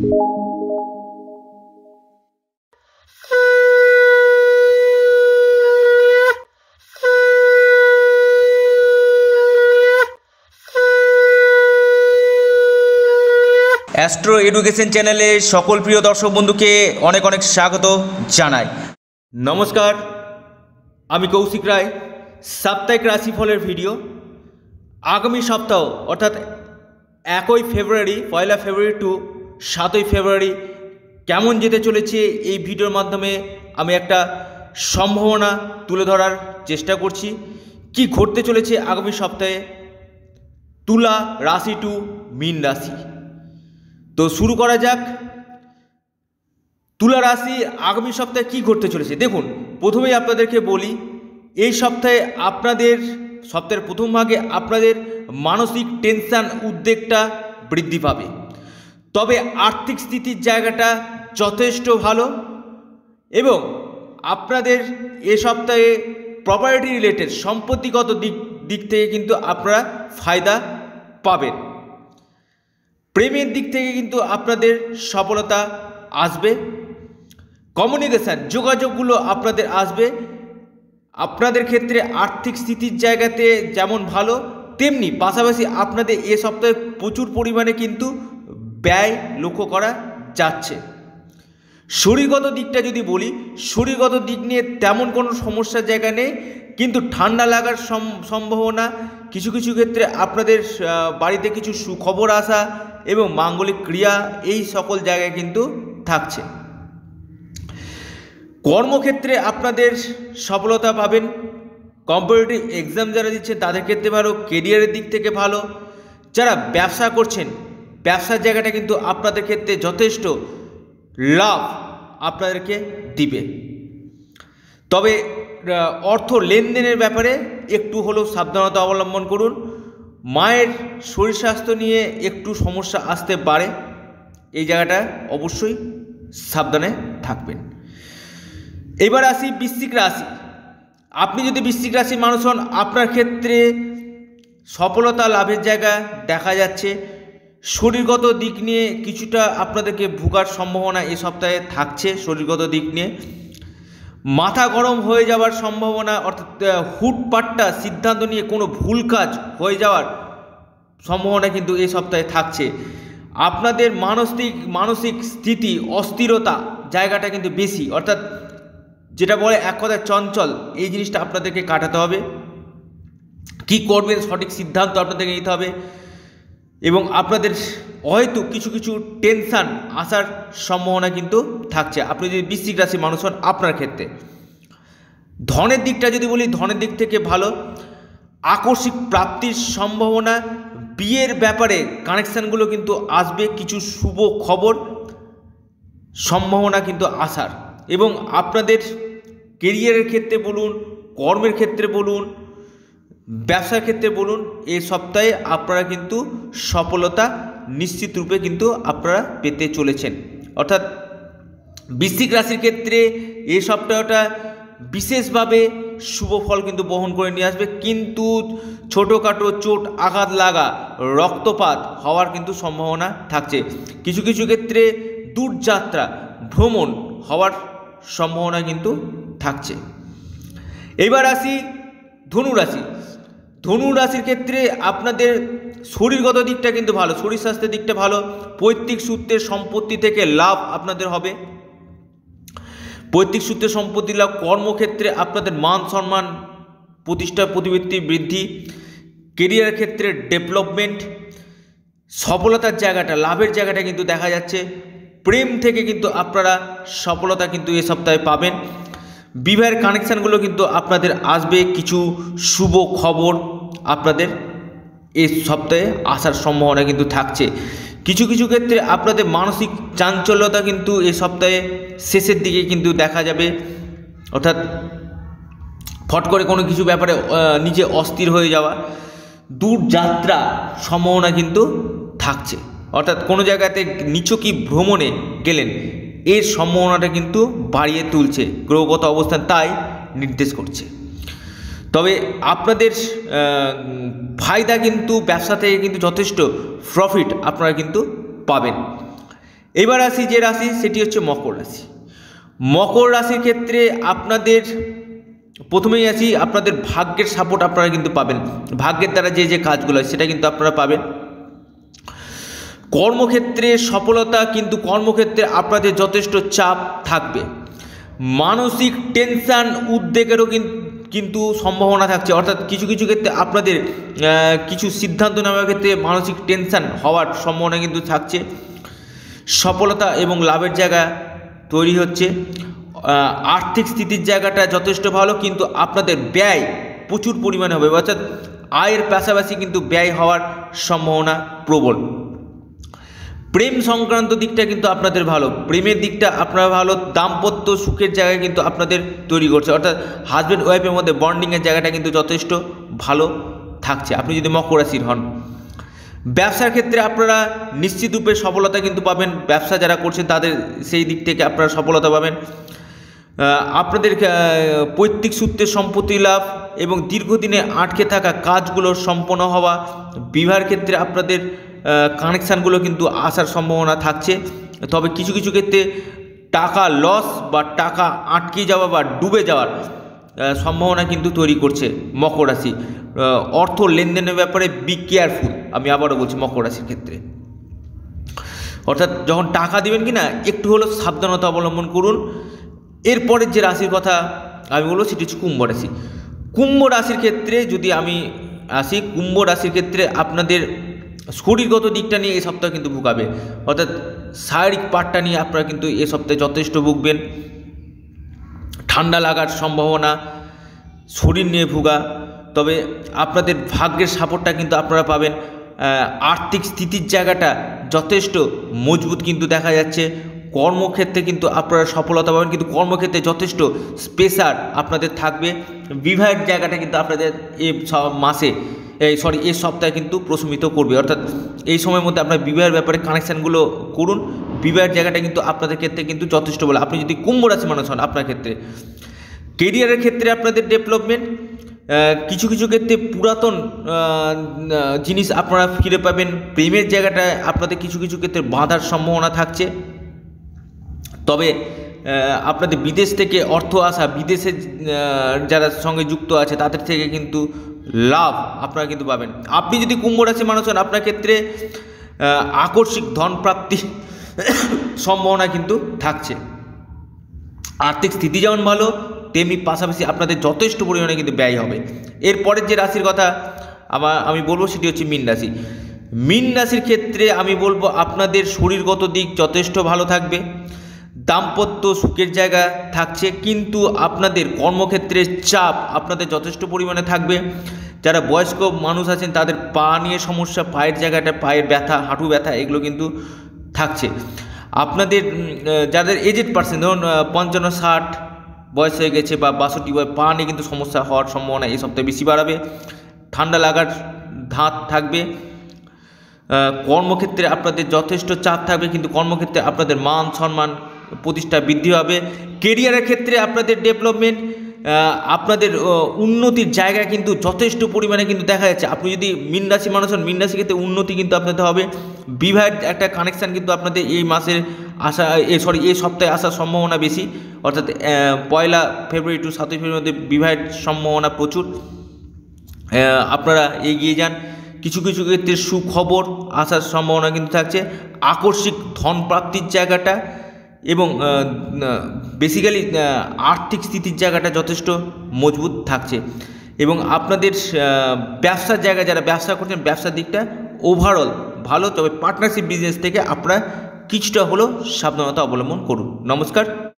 Astro education চ্যানেলে সকল প্রিয় দর্শক বন্ধুকে অনেক অনেক স্বাগত জানাই। নমস্কার, আমি কৌশিক রায়। সাপ্তাহিক রাশিফলের ভিডিও আগামী সপ্তাহ অর্থাৎ 1 ফেব্রুয়ারি, 1 ফেব্রুয়ারি টু 7 ফেব্রুয়ারি কেমন যেতে চলেছে এই ভিডিওর মাধ্যমে আমি একটা সম্ভাবনা তুলে ধরার চেষ্টা করছি। কি ঘটতে চলেছে আগামী সপ্তাহে তুলা রাশি টু মীন রাশি। তো শুরু করা যাক। তুলা রাশি আগামী সপ্তাহে কি ঘটতে চলেছে দেখুন। প্রথমেই আপনাদেরকে বলি, এই সপ্তাহে আপনাদের সপ্তাহের প্রথম ভাগে আপনাদের মানসিক টেনশন উদ্বেগটা বৃদ্ধি পাবে। তবে আর্থিক স্থিতির জায়গাটা যথেষ্ট ভালো এবং আপনাদের এ সপ্তাহে প্রপার্টি রিলেটেড সম্পত্তিগত দিক থেকে কিন্তু আপনারা ফায়দা পাবেন। প্রেমের দিক থেকে কিন্তু আপনাদের সফলতা আসবে। কমিউনিকেশান যোগাযোগগুলো আপনাদের আসবে। আপনাদের ক্ষেত্রে আর্থিক স্থিতির জায়গাতে যেমন ভালো, তেমনি পাশাপাশি আপনাদের এ সপ্তাহে প্রচুর পরিমাণে কিন্তু ব্যয় লক্ষ্য করা যাচ্ছে। শরীরগত দিকটা যদি বলি, শরীরগত দিক নিয়ে তেমন কোনো সমস্যার জায়গা নেই, কিন্তু ঠান্ডা লাগার সম্ভাবনা, কিছু কিছু ক্ষেত্রে আপনাদের বাড়িতে কিছু সুখবর আসা এবং মাঙ্গলিক ক্রিয়া এই সকল জায়গায় কিন্তু থাকছে। কর্মক্ষেত্রে আপনাদের সফলতা পাবেন। কম্পিটিটিভ এক্সাম যারা দিচ্ছেন তাদের ক্ষেত্রে ভালো, কেরিয়ারের দিক থেকে ভালো। যারা ব্যবসা করছেন ব্যবসার জায়গাটা কিন্তু আপনাদের ক্ষেত্রে যথেষ্ট লাভ আপনাদেরকে দিবে। তবে অর্থ লেনদেনের ব্যাপারে একটু হলেও সাবধানতা অবলম্বন করুন। মায়ের শরীর স্বাস্থ্য নিয়ে একটু সমস্যা আসতে পারে, এই জায়গাটা অবশ্যই সাবধানে থাকবেন। এবার আসি বৃশ্চিক রাশি। আপনি যদি বৃশ্চিক রাশির মানুষ হন, আপনার ক্ষেত্রে সফলতা লাভের জায়গা দেখা যাচ্ছে। শরীরগত দিক নিয়ে কিছুটা আপনাদেরকে ভোগার সম্ভাবনা এ সপ্তাহে থাকছে। শরীরগত দিক নিয়ে মাথা গরম হয়ে যাওয়ার সম্ভাবনা, অর্থাৎ হুটপাট্টা সিদ্ধান্ত নিয়ে কোনো ভুল কাজ হয়ে যাওয়ার সম্ভাবনা কিন্তু এই সপ্তাহে থাকছে। আপনাদের মানসিক স্থিতি অস্থিরতা জায়গাটা কিন্তু বেশি, অর্থাৎ যেটা বলে এক কথায় চঞ্চল, এই জিনিসটা আপনাদেরকে কাটাতে হবে। কি করবেন সঠিক সিদ্ধান্ত আপনাদেরকে নিতে হবে এবং আপনাদের হয়তো কিছু কিছু টেনশান আসার সম্ভাবনা কিন্তু থাকছে আপনি যদি বৃশ্চিক রাশির মানুষ হন। আপনার ক্ষেত্রে ধনের দিকটা যদি বলি, ধনের দিক থেকে ভালো। আকস্মিক প্রাপ্তির সম্ভাবনা, বিয়ের ব্যাপারে কানেকশানগুলো কিন্তু আসবে। কিছু শুভ খবর সম্ভাবনা কিন্তু আসার এবং আপনাদের কেরিয়ারের ক্ষেত্রে বলুন, কর্মের ক্ষেত্রে বলুন, ব্যবসার ক্ষেত্রে বলুন, এই সপ্তাহে আপনারা কিন্তু সফলতা নিশ্চিত রূপে কিন্তু আপনারা পেতে চলেছেন। অর্থাৎ বৃশ্চিক রাশির ক্ষেত্রে এই সপ্তাহটা বিশেষভাবে শুভ ফল কিন্তু বহন করে নিয়ে আসবে, কিন্তু ছোটোখাটো চোট আঘাত লাগা, রক্তপাত হওয়ার কিন্তু সম্ভাবনা থাকছে। কিছু কিছু ক্ষেত্রে দূরযাত্রা ভ্রমণ হওয়ার সম্ভাবনা কিন্তু থাকছে। এবার আসি ধনুরাশি। ধনুরাশির ক্ষেত্রে আপনাদের শরীরগত দিকটা কিন্তু ভালো, শরীর স্বাস্থ্যের দিকটা ভালো। পৈতৃক সূত্রের সম্পত্তি থেকে লাভ আপনাদের হবে। পৈতৃক সূত্রে সম্পত্তি লাভ। কর্মক্ষেত্রে আপনাদের মান সম্মান, প্রতিষ্ঠা প্রতিপত্তি বৃদ্ধি। কেরিয়ারের ক্ষেত্রে ডেভেলপমেন্ট, সফলতার জায়গাটা, লাভের জায়গাটা কিন্তু দেখা যাচ্ছে। প্রেম থেকে কিন্তু আপনারা সফলতা কিন্তু এ সপ্তাহে পাবেন। বিবাহের কানেকশানগুলো কিন্তু আপনাদের আসবে। কিছু শুভ খবর আপনাদের এই সপ্তাহে আসার সম্ভাবনা কিন্তু থাকছে। কিছু কিছু ক্ষেত্রে আপনাদের মানসিক চাঞ্চল্যতা কিন্তু এই সপ্তাহে শেষের দিকে কিন্তু দেখা যাবে। অর্থাৎ ফট করে কোনো কিছু ব্যাপারে নিজে অস্থির হয়ে যাওয়া, দূরযাত্রা সম্ভাবনা কিন্তু থাকছে। অর্থাৎ কোনো জায়গাতে নিছকই ভ্রমণে গেলেন, এর সম্ভাবনাটা কিন্তু বাড়িয়ে তুলছে গ্রহগত অবস্থান, তাই নির্দেশ করছে। তবে আপনাদের ফায়দা কিন্তু ব্যবসা থেকে কিন্তু যথেষ্ট প্রফিট আপনারা কিন্তু পাবেন। এবার আসি যে রাশি, সেটি হচ্ছে মকর রাশি। মকর রাশির ক্ষেত্রে আপনাদের প্রথমেই আসি, আপনাদের ভাগ্যের সাপোর্ট আপনারা কিন্তু পাবেন। ভাগ্যের দ্বারা যে যে কাজগুলো হয় সেটা কিন্তু আপনারা পাবেন। কর্মক্ষেত্রে সফলতা, কিন্তু কর্মক্ষেত্রে আপনাদের যথেষ্ট চাপ থাকবে। মানসিক টেনশান, উদ্বেগেরও কিন্তু সম্ভাবনা থাকছে। অর্থাৎ কিছু কিছু ক্ষেত্রে আপনাদের কিছু সিদ্ধান্ত নেওয়ার ক্ষেত্রে মানসিক টেনশান হওয়ার সম্ভাবনা কিন্তু থাকছে। সফলতা এবং লাভের জায়গা তৈরি হচ্ছে। আর্থিক স্থিতির জায়গাটা যথেষ্ট ভালো, কিন্তু আপনাদের ব্যয় প্রচুর পরিমাণে হবে। অর্থাৎ আয়ের পাশাপাশি কিন্তু ব্যয় হওয়ার সম্ভাবনা প্রবল। প্রেম সংক্রান্ত দিকটা কিন্তু আপনাদের ভালো, প্রেমের দিকটা আপনারা ভালো। দাম্পত্য সুখের জায়গা কিন্তু আপনাদের তৈরি করছে। অর্থাৎ হাজব্যান্ড ওয়াইফের মধ্যে বন্ডিংয়ের জায়গাটা কিন্তু যথেষ্ট ভালো থাকছে আপনি যদি মকর রাশির হন। ব্যবসার ক্ষেত্রে আপনারা নিশ্চিতরূপে সফলতা কিন্তু পাবেন। ব্যবসা যারা করছেন তাদের সেই দিক থেকে আপনারা সফলতা পাবেন। আপনাদের পৈতৃক সূত্রে সম্পত্তি লাভ এবং দীর্ঘদিনে আটকে থাকা কাজগুলো সম্পন্ন হওয়া। বিবাহের ক্ষেত্রে আপনাদের কানেকশানগুলো কিন্তু আসার সম্ভাবনা থাকছে। তবে কিছু কিছু ক্ষেত্রে টাকা লস বা টাকা আটকে যাওয়া বা ডুবে যাওয়ার সম্ভাবনা কিন্তু তৈরি করছে মকর রাশি। অর্থ লেনদেনের ব্যাপারে বি কেয়ারফুল, আমি আবারও বলছি মকর রাশির ক্ষেত্রে। অর্থাৎ যখন টাকা দেবেন কি না, একটু হলেও সাবধানতা অবলম্বন করুন। এরপরের যে রাশির কথা আমি বলবো সেটি হচ্ছে কুম্ভ রাশি। কুম্ভ রাশির ক্ষেত্রে যদি আমি আসি, কুম্ভ রাশির ক্ষেত্রে আপনাদের শরীরগত দিকটা নিয়ে এই সপ্তাহে কিন্তু ভুগাবে। অর্থাৎ শারীরিক পার্টটা নিয়ে আপনারা কিন্তু এ সপ্তাহে যথেষ্ট ভুগবেন। ঠান্ডা লাগার সম্ভাবনা, শরীর নিয়ে ভুগা। তবে আপনাদের ভাগ্যের সাপোর্টটা কিন্তু আপনারা পাবেন। আর্থিক স্থিতির জায়গাটা যথেষ্ট মজবুত কিন্তু দেখা যাচ্ছে। কর্মক্ষেত্রে কিন্তু আপনারা সফলতা পাবেন, কিন্তু কর্মক্ষেত্রে যথেষ্ট প্রেসার আপনাদের থাকবে। বিবাহের জায়গাটা কিন্তু আপনাদের এই সপ্তাহে কিন্তু প্রশমিত করবে। অর্থাৎ এই সময়ের মধ্যে আপনার বিবাহের ব্যাপারে কানেকশানগুলো করুন। বিবাহের জায়গাটা কিন্তু আপনাদের ক্ষেত্রে কিন্তু যথেষ্ট বলে, আপনি যদি কুম্ভ রাশি মানুষ হন। আপনার ক্ষেত্রে কেরিয়ারের ক্ষেত্রে আপনাদের ডেভেলপমেন্ট, কিছু কিছু ক্ষেত্রে পুরাতন জিনিস আপনারা ফিরে পাবেন। প্রেমের জায়গাটায় আপনাদের কিছু কিছু ক্ষেত্রে বাধার সম্ভাবনা থাকছে। তবে আপনাদের বিদেশ থেকে অর্থ আসা, বিদেশের যারা সঙ্গে যুক্ত আছে তাদের থেকে কিন্তু লাভ আপনারা কিন্তু পাবেন। আপনি যদি কুম্ভ রাশি মানুষ হন, আপনার ক্ষেত্রে আকস্মিক ধন প্রাপ্তির সম্ভাবনা কিন্তু থাকছে। আর্থিক স্থিতি যেমন ভালো, তেমনি পাশাপাশি আপনাদের যথেষ্ট পরিমাণে কিন্তু ব্যয় হবে। এরপরের যে রাশির কথা আমি বলবো সেটি হচ্ছে মীন রাশি। মীন রাশির ক্ষেত্রে আমি বলবো আপনাদের শরীরগত দিক যথেষ্ট ভালো থাকবে। দাম্পত্য সুখের জায়গা থাকছে, কিন্তু আপনাদের কর্মক্ষেত্রে চাপ আপনাদের যথেষ্ট পরিমাণে থাকবে। যারা বয়স্ক মানুষ আছেন তাদের পা নিয়ে সমস্যা, পায়ের জায়গাটা, পায়ের ব্যথা, হাঁটু ব্যথা, এগুলো কিন্তু থাকছে। আপনাদের যাদের এজেড পার্সন, ধরুন 55-60 বয়স হয়ে গেছে বা 62 বয়স, পা নিয়ে কিন্তু সমস্যা হওয়ার সম্ভাবনা এই সপ্তাহে বেশি বাড়াবে। ঠান্ডা লাগার ধাত থাকবে। কর্মক্ষেত্রে আপনাদের যথেষ্ট চাপ থাকবে, কিন্তু কর্মক্ষেত্রে আপনাদের মান সম্মান প্রতিষ্ঠা বৃদ্ধি হবে। কেরিয়ারের ক্ষেত্রে আপনাদের ডেভেলপমেন্ট, আপনাদের উন্নতির জায়গা কিন্তু যথেষ্ট পরিমাণে কিন্তু দেখা যাচ্ছে। আপনি যদি মীন রাশি মানুষ হন, মীন রাশির ক্ষেত্রে উন্নতি কিন্তু আপনাদের হবে। বিবাহের একটা কানেকশান কিন্তু আপনাদের এই মাসের এই সপ্তাহে আসার সম্ভাবনা বেশি। অর্থাৎ 1 ফেব্রুয়ারি টু 7 ফেব্রুয়ারির মধ্যে বিবাহের সম্ভাবনা প্রচুর। আপনারা এগিয়ে যান। কিছু কিছু ক্ষেত্রে সুখবর আসার সম্ভাবনা কিন্তু থাকছে। আকস্মিক ধন প্রাপ্তির জায়গাটা এবং বেসিক্যালি আর্থিক স্থিতির জায়গাটা যথেষ্ট মজবুত থাকছে। এবং আপনাদের ব্যবসার জায়গা, যারা ব্যবসা করছেন, ব্যবসার দিকটা ওভারঅল ভালো। তবে পার্টনারশিপ বিজনেস থেকে আপনারা কিছুটা হলেও সাবধানতা অবলম্বন করুন। নমস্কার।